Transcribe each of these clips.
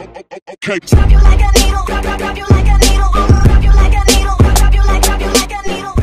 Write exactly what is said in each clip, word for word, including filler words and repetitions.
Okay. Drop you like a needle, drop, drop, drop you like a needle, drop you like a needle, drop you like, drop you like a needle.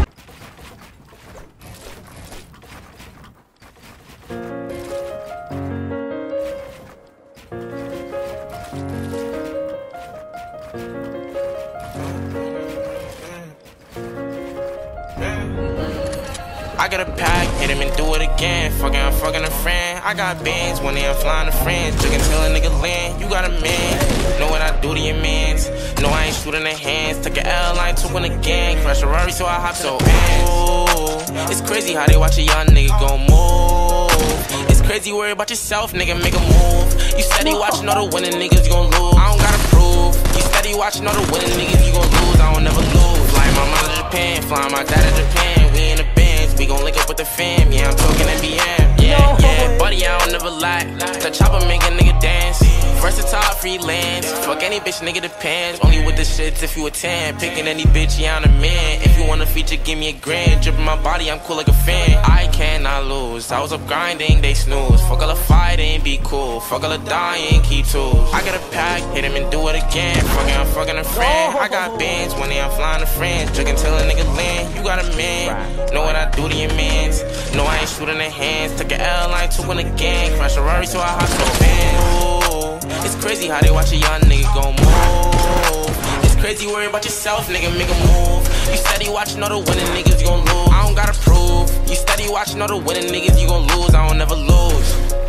I got a pack, hit him and do it again. Fucking, I'm fucking a friend. I got bands when I'm flying to friends. Drinking till a nigga land. You got a man. Know what I do to your mans. Know I ain't shooting the hands. Took an L, I ain't took one again. Crash a Rari, so I hop so ooh. It's crazy how they watch a young nigga go move. It's crazy worry about yourself, nigga, make a move. You steady watching all the winning niggas, you gon' lose. I don't gotta prove. You steady watching all the winning niggas, you gon' lose. I don't never lose. Flying my mom to Japan, flying my dad to Japan. We in the bands, we gon' link up with the fam. Yeah, I'm talking N B M. Yeah, yeah, buddy, I don't never lie. The chopper make a nigga dance. Versatile freelance. Fuck any bitch, nigga depends. Only with the shits if you a tan. Picking any bitch, yeah, I'm a man. If you want a feature, give me a grand. Dripping my body, I'm cool like a fan. I cannot lose. I was up grinding, they snooze. Fuck all the fighting, be cool. Fuck all the dying, keep tools. I got a pack, hit him and do it again. Fucking, I'm fucking a friend. I got bands when I'm flying to friends. Drinking till a nigga land. You got a man. Know what I do to your mans. Know I ain't shooting the hands. Took an L, I ain't took one again. Crash a Rari, so I hop so bad. It's crazy how they watch a young nigga go move. It's crazy worry about yourself, nigga, make a move. You steady watching all the winning niggas, you gon' lose. I don't gotta prove. You steady watching all the winning niggas, you gon' lose. I don't never lose.